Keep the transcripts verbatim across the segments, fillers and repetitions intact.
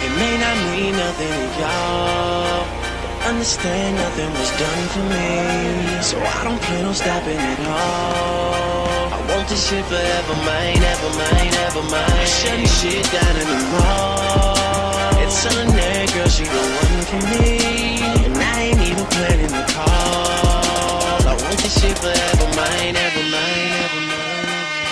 It may not mean nothing to y'all, but understand nothing was done for me, so I don't plan on stopping at all. I want this shit forever, mine, ever mine, ever mine. Shutting shit down in the mall. It's telling that girl she the one for me, and I ain't even planning the call. I want this shit forever, mine, ever mine, ever mine.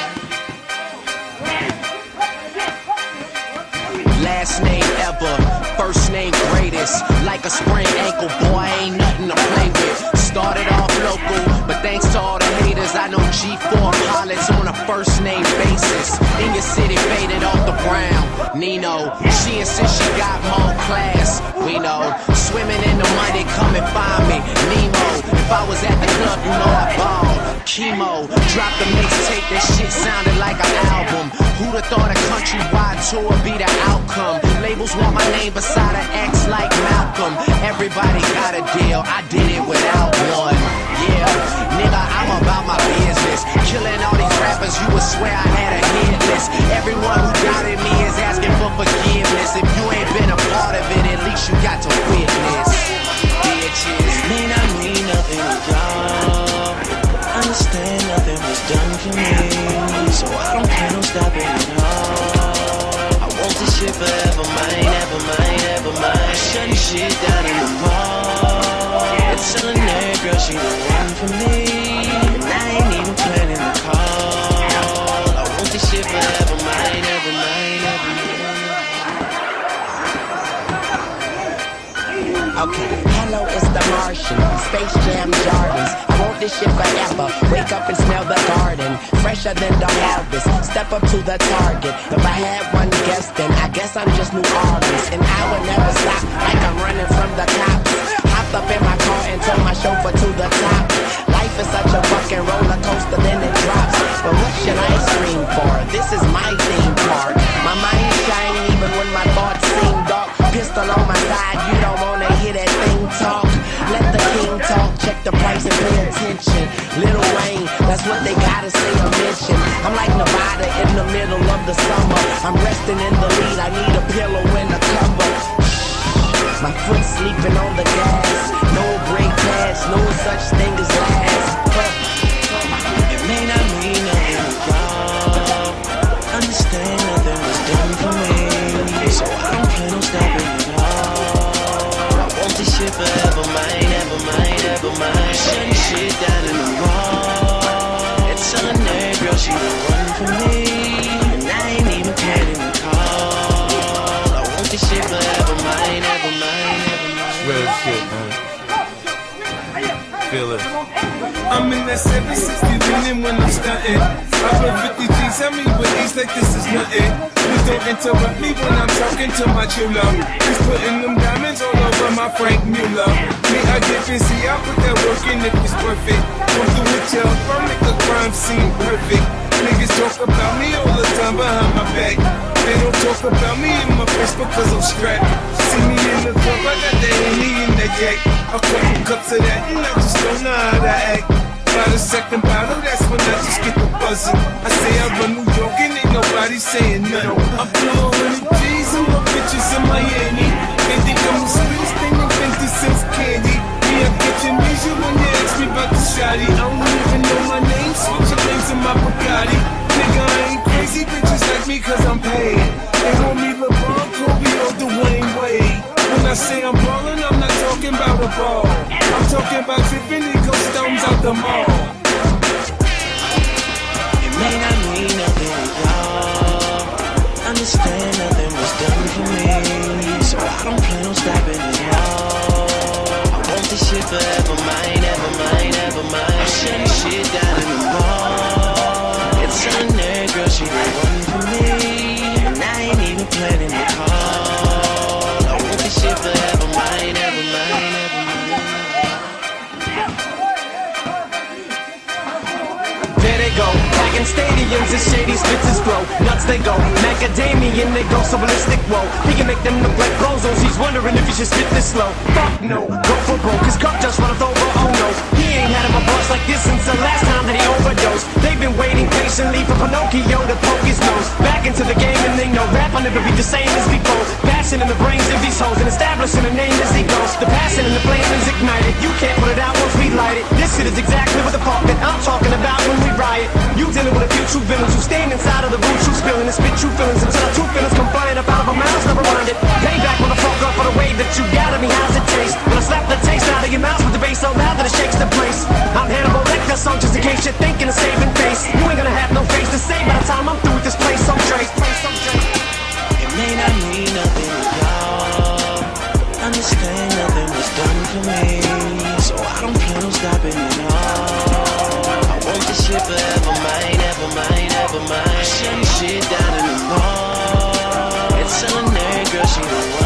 Last name ever, first name greatest. Like a sprained ankle, boy, ain't nothing to play with. Started off local, but thanks to all the haters, I know G four pilots on a first name basis. In your city, faded off the ground. Nino, she insists she got more class. We know, swimming in the money, come and find me. Nemo, if I was at the club, you know I balled. Chemo, dropped the mixtape, that shit sounded like an album. Who'da thought a countrywide tour be the outcome? Labels want my name beside an X like Malcolm. Everybody got a deal, I did it without one. Yeah, nigga, I'm about my business. Killing all these rappers, you would swear I had a hit list. Everyone who doubted me is asking for forgiveness. If you ain't been a part of it, at least you got to witness. Bitches, may not mean nothing to y'all, understand nothing was done for me, so I don't plan on stopping at all. I want this shit forever, mine, ever mine, ever mine. Shutting shit down in the mall. It's telling that girl she the one for me, and I ain't even planning the call. I want this shit forever, mine, ever mine, ever mine. Okay, hello, it's the Martian, Space Jam Jordans. I want this shit forever, wake up and smell the garden, fresher than the harvest, step up to the target. If I had one guess, then I guess I'm just New Orleans, and I would never stop, like I'm running from the cops. Hopped up in my car and told my chauffeur to the top. Life is such a fucking roller coaster, then it drops. But what should I scream for? This is my theme park. My mind's shining even when my thoughts seem dark. Pistol on my side, you don't wanna hear that thing talk. Let the king talk, check the price and pay attention. Lil Wayne, that's what they gotta say or mention. I'm like Nevada in the middle of the summer. I'm resting in the lead, I need a pillow and a cover. My foot sleeping on the gas. No brake pads, no such thing as last. It may not mean nothing to y'all, understand nothing was done for me, so I don't plan on stopping at all. I want this shit forever, mine, ever mine, ever mine. Shutting shit down in the mall. It's telling that girl she the one for me, and I ain't even planning the call. I want this shit forever, mine, ever mine, ever mine. Real shit, man. Feel it. I'm in that seven sixty leaning when I'm stunting. I put fifty G's on me with ease like this is nothing. Please don't interrupt me when I'm talking to my true love. He's putting them diamonds all over my Frank Mueller. Me, I get busy, I put that work in if it's worth it. Come through with your I make a crime scene perfect. Niggas talk about me all the time behind my back. They don't talk about me in my face because I'm strapped. See me in the club, I got that Henny in that yak. A couple cups of that and I just don't know how to act. By the second bottle, that's when I just get the buzzing. I say I run New York and ain't nobody saying nothing. I'm blowing the G's and my bitches in Miami. They think I'm the sweetest thing in fifty cents candy. Me, I get your music when you ask me about the shawty. I don't even know my name, switch your names in my Bugatti. Nigga, I ain't crazy, bitches like me cause I'm paid. They want me LeBron, Kobe, or Dwayne Wade. When I say I'm ballin', I'm not talking about a ball. I'm talking about Tiffany Ghost Stones out the mall. It may not mean nothing to y'all, understand nothing was done for me, so I don't plan on stopping at all. I want this shit forever, mine, ever mine, ever mine. Shutting shit down in the mall. It's telling that girl she the one for me, and I ain't even planning the call. I want this shit forever, mine, ever mine, ever mine. There they go, back in stadiums and shady bitches grow. Nuts they go, Mac academia and they go so ballistic. Whoa, he can make them look like bozos. He's wondering if he should spit this slow. Fuck no, go for broke. His cup just runneth over. Oh no, he ain't had him a buzz like this since the last time that he overdosed. They've been waiting patiently for Pinocchio to poke his nose back into the game, and they know rap will never be the same as before. Passion in the brains of these hoes and establishing a name as he goes. The passion and the flame is ignited. You can't put it out once we light it. This shit is exactly what the fuck that I'm talking about when we riot. You dealing with a few true villains who stand inside of the room, true spilling and spit true feelings until the true feelings come flying up out of our mouths. Never mind it. Payback, motherfucker, for the way that you got at me. How's it taste? When I slap the taste out of your mouth with the bass so loud that it shakes the place. I'm Hannibal Lecter, song just in case you're thinking of saving face. You ain't gonna have no face to say by the time I'm through with this place. So Dre, it may not mean nothing to y'all, but understand nothing was done for me, so I don't plan on stopping at all. I want this shit forever mine, ever mine, ever mine. Shutting shit down in the mall and telling every girl she the one.